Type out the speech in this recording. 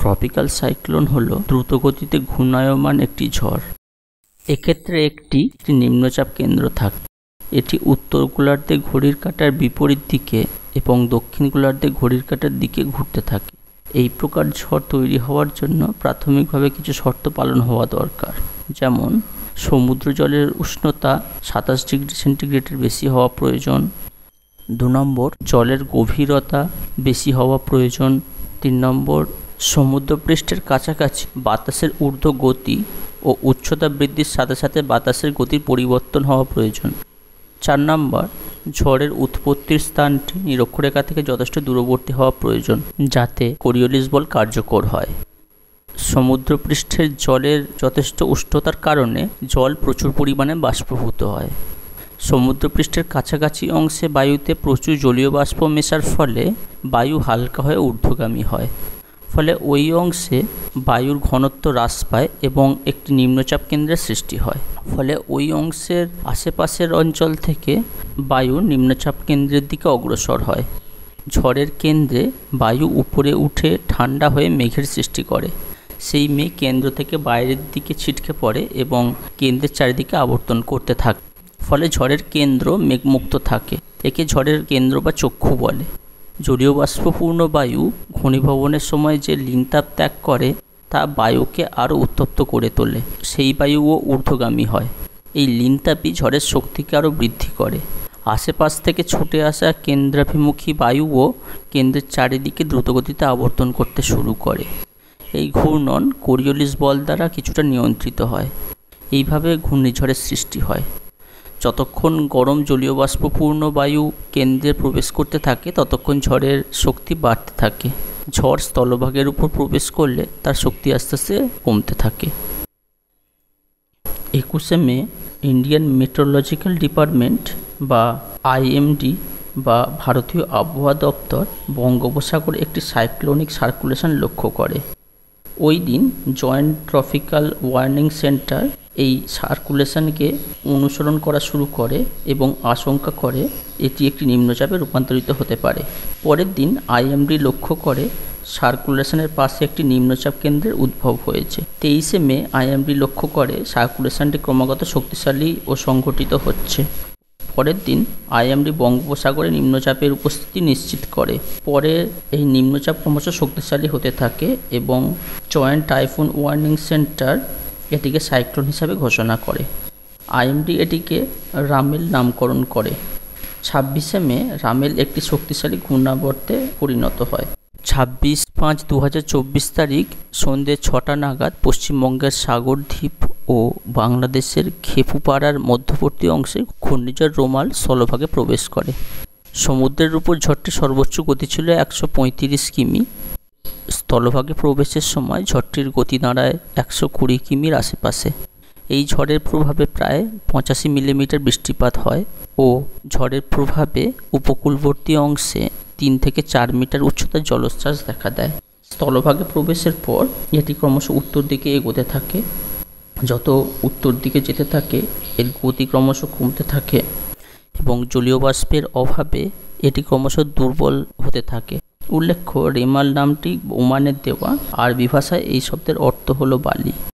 Tropical cyclone হলো দ্রুতগতিতে ঘূর্ণায়মান একটি ঝড়। এক্ষেত্রে একটি নিম্নচাপ কেন্দ্র থাকে। এটি উত্তর গোলার্ধে ঘড়ির কাঁটার বিপরীত দিকে এবং দক্ষিণ গোলার্ধে ঘড়ির কাঁটার দিকে ঘুরতে থাকে। এই প্রকার ঝড় তৈরি হওয়ার জন্য প্রাথমিকভাবে কিছু শর্ত পালন হওয়া দরকার, যেমন সমুদ্র জলের উষ্ণতা 27 ডিগ্রি সেন্টিগ্রেডের বেশি হওয়া প্রয়োজন। 2 নম্বর, জলের গভীরতা বেশি হওয়া প্রয়োজন। 3 নম্বর, সমুদ্রপৃষ্ঠের কাছাকাছি বাতাসের ঊর্ধ্ব গতি ও উচ্চতা বৃদ্ধির সাথে সাথে বাতাসের গতির পরিবর্তন হওয়া প্রয়োজন। 4 নম্বর, ঝড়ের উৎপত্তির স্থানটি নিরক্ষরেখা থেকে যথেষ্ট দূরবর্তী হওয়া প্রয়োজন যাতে কোরিওলিস বল কার্যকর হয়। সমুদ্রপৃষ্ঠের জলের যথেষ্ট উষ্ণতার কারণে জল প্রচুর পরিমাণে বাষ্পীভূত হয়। সমুদ্রপৃষ্ঠের কাছাকাছি অংশে বায়ুতে প্রচুর জলীয় বাষ্প মেশার ফলে বায়ু হালকা হয়ে ঊর্ধ্বগামী হয়, ফলে ওই অংশে বায়ুর ঘনত্ব হ্রাস পায় এবং একটি নিম্নচাপ কেন্দ্রের সৃষ্টি হয়। ফলে ওই অংশের আশেপাশের অঞ্চল থেকে বায়ু নিম্নচাপ কেন্দ্রের দিকে অগ্রসর হয়। ঝড়ের কেন্দ্রে বায়ু উপরে উঠে ঠান্ডা হয়ে মেঘের সৃষ্টি করে। সেই মেঘ কেন্দ্র থেকে বাইরের দিকে ছিটকে পড়ে এবং কেন্দ্রের চারিদিকে আবর্তন করতে থাকে। ফলে ঝড়ের কেন্দ্র মেঘমুক্ত থাকে। একে ঝড়ের কেন্দ্র বা চক্ষু বলে। জলীয় বাষ্পপূর্ণ বায়ু ঘনীভবনের সময় যে লিনতাপ ত্যাগ করে তা বায়ুকে আরও উত্তপ্ত করে তোলে। সেই বায়ুও ঊর্ধ্বগামী হয়। এই লিনতাপই ঝড়ের শক্তিকে আরও বৃদ্ধি করে। আশেপাশ থেকে ছুটে আসা কেন্দ্রাভিমুখী বায়ুও কেন্দ্রের চারিদিকে দ্রুতগতিতে আবর্তন করতে শুরু করে। এই ঘূর্ণন কোরিওলিস বল দ্বারা কিছুটা নিয়ন্ত্রিত হয়। এইভাবে ঘূর্ণিঝড়ের সৃষ্টি হয়। যতক্ষণ গরম জলীয় বাষ্পপূর্ণ বায়ু কেন্দ্রে প্রবেশ করতে থাকে ততক্ষণ ঝড়ের শক্তি বাড়তে থাকে। ঝড় স্থলভাগের উপর প্রবেশ করলে তার শক্তি আস্তে আস্তে কমতে থাকে। 21শে মে ইন্ডিয়ান মেট্রোলজিক্যাল ডিপার্টমেন্ট বা IMD বা ভারতীয় আবহাওয়া দপ্তর বঙ্গোপসাগরে একটি সাইক্লোনিক সার্কুলেশন লক্ষ্য করে। ওই দিন জয়েন্ট ট্রপিক্যাল ওয়ার্নিং সেন্টার এই সার্কুলেশনকে অনুসরণ করা শুরু করে এবং আশঙ্কা করে এটি একটি নিম্নচাপে রূপান্তরিত হতে পারে। পরের দিন IMD লক্ষ্য করে সার্কুলেশনের পাশে একটি নিম্নচাপ কেন্দ্রের উদ্ভব হয়েছে। 23শে মে IMD লক্ষ্য করে সার্কুলেশনটি ক্রমাগত শক্তিশালী ও সংগঠিত হচ্ছে। পরের দিন IMD বঙ্গোপসাগরে নিম্নচাপের উপস্থিতি নিশ্চিত করে। পরে এই নিম্নচাপ ক্রমশ শক্তিশালী হতে থাকে এবং জয়েন্ট টাইফুন ওয়ার্নিং সেন্টার এটিকে সাইক্লোন হিসাবে ঘোষণা করে। IMD এটিকে রামেল নামকরণ করে। 26শে মে রামেল একটি শক্তিশালী ঘূর্ণাবর্তে পরিণত হয়। 26/5/2024 তারিখ সন্ধ্যে 6টা নাগাদ পশ্চিমবঙ্গের সাগরদ্বীপ ও বাংলাদেশের খেপুপাড়ার মধ্যবর্তী অংশে ঘূর্ণিঝড় রোমাল স্থলভাগে প্রবেশ করে। সমুদ্রের উপর ঝড়টির সর্বোচ্চ গতি ছিল 135 কিমি। স্থলভাগে প্রবেশের সময় ঝড়টির গতি দাঁড়ায় 120 কিমির আশেপাশে। এই ঝড়ের প্রভাবে প্রায় 85 মিলিমিটার বৃষ্টিপাত হয় ও ঝড়ের প্রভাবে উপকূলবর্তী অংশে 3 থেকে 4 মিটার উচ্চতার জলোচ্ছ্বাস দেখা দেয়। স্থলভাগে প্রবেশের পর এটি ক্রমশ উত্তর দিকে এগোতে থাকে। যত উত্তর দিকে যেতে থাকে এর গতি ক্রমশ কমতে থাকে এবং জলীয় বাষ্পের অভাবে এটি ক্রমশ দুর্বল হতে থাকে। উল্লেখ্য, রেমাল নামটি ওমানের দেওয়া। আরবি ভাষায় এই শব্দের অর্থ হলো বালি।